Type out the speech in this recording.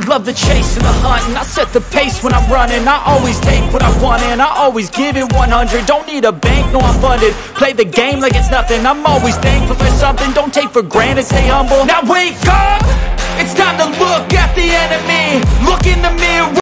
love the chase and the hunt, and I set the pace when I'm running. I always take what I want and I always give it 100. Don't need a bank, no I'm funded. Play the game like it's nothing. I'm always thankful for something. Don't take for granted, stay humble. Now wake up, it's time to look at the enemy. Look in the mirror.